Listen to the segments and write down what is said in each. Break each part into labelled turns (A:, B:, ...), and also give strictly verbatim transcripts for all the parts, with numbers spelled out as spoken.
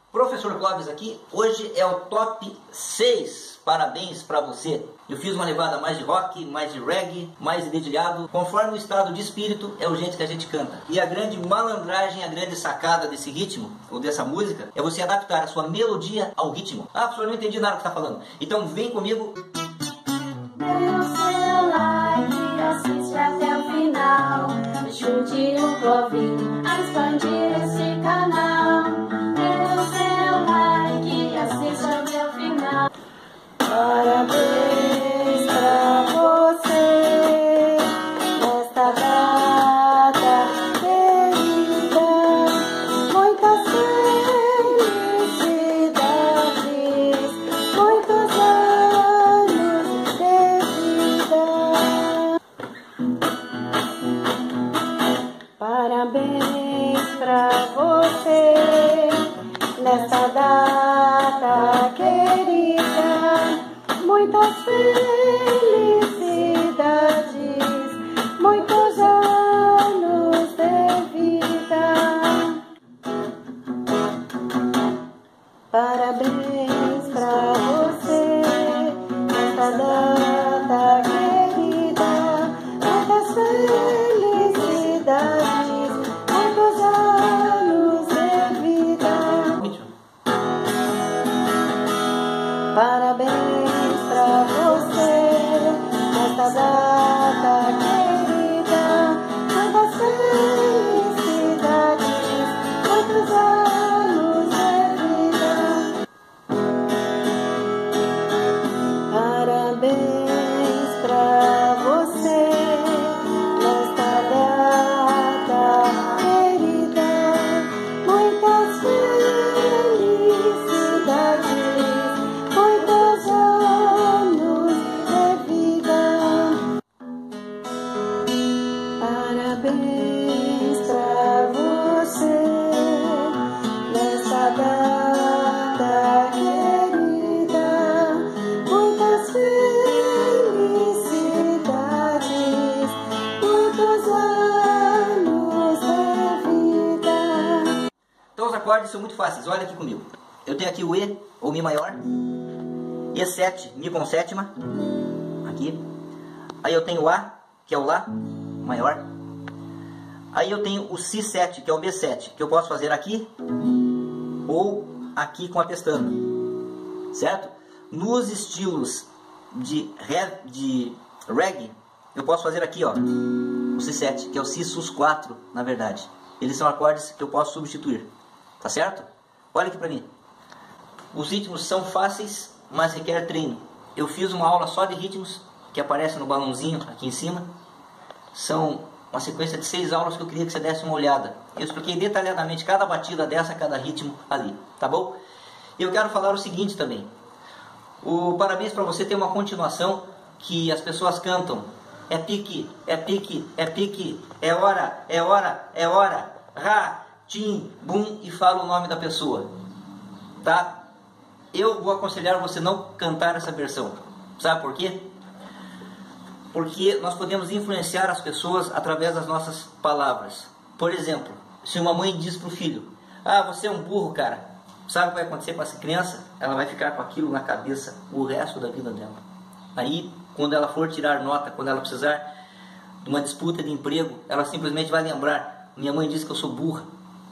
A: Professor Clóvis aqui, hoje é o top seis, parabéns para você. Eu fiz uma levada mais de rock, mais de reggae, mais de dedilhado, conforme o estado de espírito é o jeito que a gente canta. E a grande malandragem, a grande sacada desse ritmo, ou dessa música, é você adaptar a sua melodia ao ritmo. Ah, professor, não entendi nada que você está falando. Então vem comigo.
B: Dê o seu like, assiste até o final, ajude o Clovinho a expandir esse canal. Parabéns pra você nesta data querida, muitas felicidades, muitos anos de vida. Parabéns pra você nesta data querida, muitas felicidades, muitos anos de vida. Parabéns pra você nesta data querida, muitas felicidades, muitos anos de vida. Parabéns pra você nesta data querida, muitas felicidades, muitos anos de vida. Parabéns pra você nesta data querida, muitas felicidades, muitos anos de vida. Parabéns pra você nesta data querida, muitas felicidades, muitos anos de vida.
A: Então os acordes são muito fáceis, olha aqui comigo. Eu tenho aqui o E, ou Mi maior, E sete, Mi com sétima, aqui. Aí eu tenho o A, que é o Lá maior. Aí eu tenho o Si sete, que é o B sete, que eu posso fazer aqui ou aqui com a pestana, certo? Nos estilos de, re, de reggae, eu posso fazer aqui, ó, o Si sete, que é o Si sus quatro, na verdade. Eles são acordes que eu posso substituir, tá certo? Olha aqui pra mim. Os ritmos são fáceis, mas requer treino. Eu fiz uma aula só de ritmos, que aparece no balãozinho aqui em cima. São uma sequência de seis aulas que eu queria que você desse uma olhada. Eu expliquei detalhadamente cada batida dessa, cada ritmo ali, tá bom? E eu quero falar o seguinte também. O parabéns para você tem uma continuação que as pessoas cantam. É pique, é pique, é pique, é hora, é hora, é hora. Ra, tim, bum, e fala o nome da pessoa, tá? Eu vou aconselhar você não cantar essa versão. Sabe por quê? Porque nós podemos influenciar as pessoas através das nossas palavras. Por exemplo, se uma mãe diz para o filho: ah, você é um burro, cara. Sabe o que vai acontecer com essa criança? Ela vai ficar com aquilo na cabeça o resto da vida dela. Aí, quando ela for tirar nota, quando ela precisar de uma disputa de emprego, ela simplesmente vai lembrar: minha mãe disse que eu sou burra.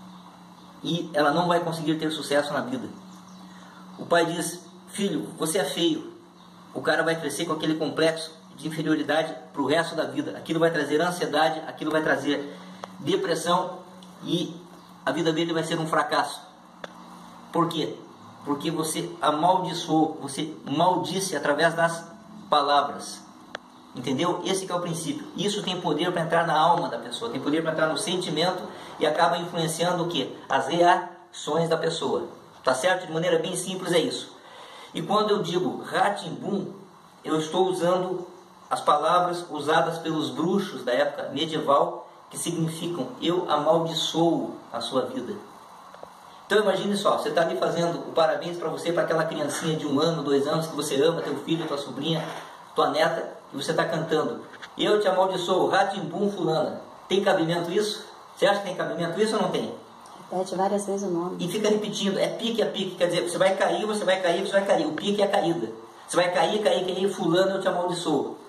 A: E ela não vai conseguir ter sucesso na vida. O pai diz: filho, você é feio. O cara vai crescer com aquele complexo de inferioridade para o resto da vida. Aquilo vai trazer ansiedade, aquilo vai trazer depressão e a vida dele vai ser um fracasso. Por quê? Porque você amaldiçoou, você maldisse através das palavras. Entendeu? Esse que é o princípio. Isso tem poder para entrar na alma da pessoa, tem poder para entrar no sentimento e acaba influenciando o quê? As reações da pessoa. Tá certo? De maneira bem simples é isso. E quando eu digo Rá-Tim-Bum, eu estou usando as palavras usadas pelos bruxos da época medieval, que significam eu amaldiçoo a sua vida. Então imagine só, você está ali fazendo o parabéns para você, para aquela criancinha de um ano, dois anos, que você ama, teu filho, tua sobrinha, tua neta, e você está cantando: eu te amaldiçoo, Rá-Tim-Bum fulana. Tem cabimento isso? Você acha que tem cabimento isso ou não tem?
B: Repete várias vezes o nome.
A: E fica repetindo, é pique a pique, quer dizer, você vai cair, você vai cair, você vai cair. O pique é a caída. Você vai cair, cair, cair, fulano, eu te amaldiçoo.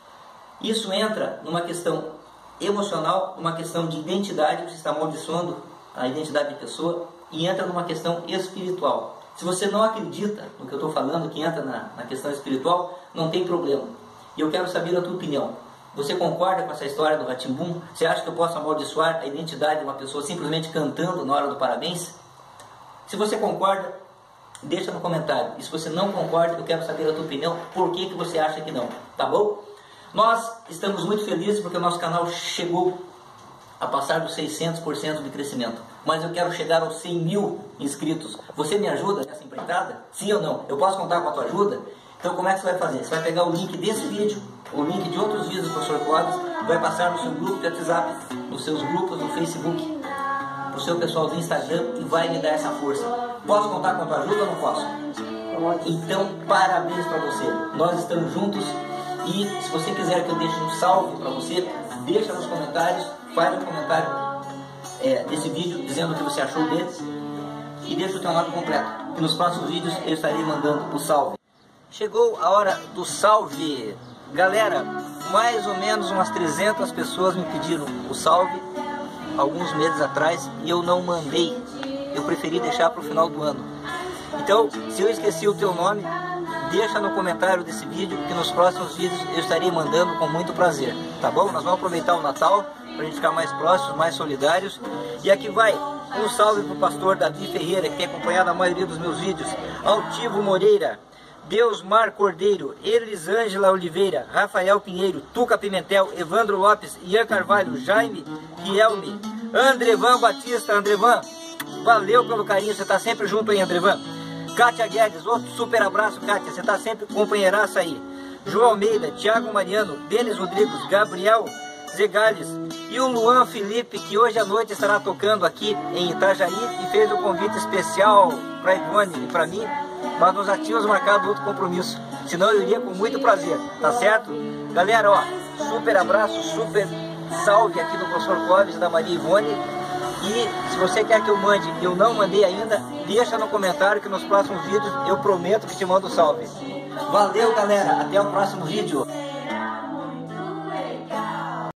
A: Isso entra numa questão emocional, numa questão de identidade, você está amaldiçoando a identidade da pessoa, e entra numa questão espiritual. Se você não acredita no que eu estou falando, que entra na, na questão espiritual, não tem problema. E eu quero saber a tua opinião. Você concorda com essa história do Rá-Tim-Bum? Você acha que eu posso amaldiçoar a identidade de uma pessoa simplesmente cantando na hora do parabéns? Se você concorda, deixa no comentário. E se você não concorda, eu quero saber a tua opinião. Por que que você acha que não? Tá bom? Nós estamos muito felizes porque o nosso canal chegou a passar dos seiscentos por cento de crescimento. Mas eu quero chegar aos cem mil inscritos. Você me ajuda nessa empreitada? Sim ou não? Eu posso contar com a tua ajuda? Então como é que você vai fazer? Você vai pegar o link desse vídeo, o link de outros vídeos do professor Clóvis, vai passar no seu grupo de WhatsApp, nos seus grupos no Facebook, pro seu pessoal do Instagram, e vai me dar essa força. Posso contar com a tua ajuda ou não posso? Então parabéns para você. Nós estamos juntos. E se você quiser que eu deixe um salve para você, deixa nos comentários, faz um comentário é, desse vídeo dizendo o que você achou dele e deixa o teu nome completo. E nos próximos vídeos eu estarei mandando o salve. Chegou a hora do salve. Galera, mais ou menos umas trezentas pessoas me pediram o salve alguns meses atrás e eu não mandei. Eu preferi deixar para o final do ano. Então, se eu esqueci o teu nome, deixa no comentário desse vídeo, que nos próximos vídeos eu estarei mandando com muito prazer, tá bom? Nós vamos aproveitar o Natal para a gente ficar mais próximos, mais solidários. E aqui vai um salve para o pastor Davi Ferreira, que tem acompanhado a maioria dos meus vídeos. Altivo Moreira, Deusmar Cordeiro, Elisângela Oliveira, Rafael Pinheiro, Tuca Pimentel, Evandro Lopes, Ian Carvalho, Jaime Guilherme, Andrevan Batista. Andrevan, valeu pelo carinho, você está sempre junto aí, Andrevan. Kátia Guedes, outro super abraço, Kátia, você está sempre companheiraça aí. João Almeida, Thiago Mariano, Denis Rodrigues, Gabriel Zegales e o Luan Felipe, que hoje à noite estará tocando aqui em Itajaí e fez um convite especial para Ivone e para mim, mas nós já tínhamos marcado outro compromisso, senão eu iria com muito prazer, tá certo? Galera, ó, super abraço, super salve aqui do professor Clóvis e da Maria Ivone. E se você quer que eu mande e eu não mandei ainda, deixa no comentário que nos próximos vídeos eu prometo que te mando salve. Valeu, galera, até o próximo vídeo.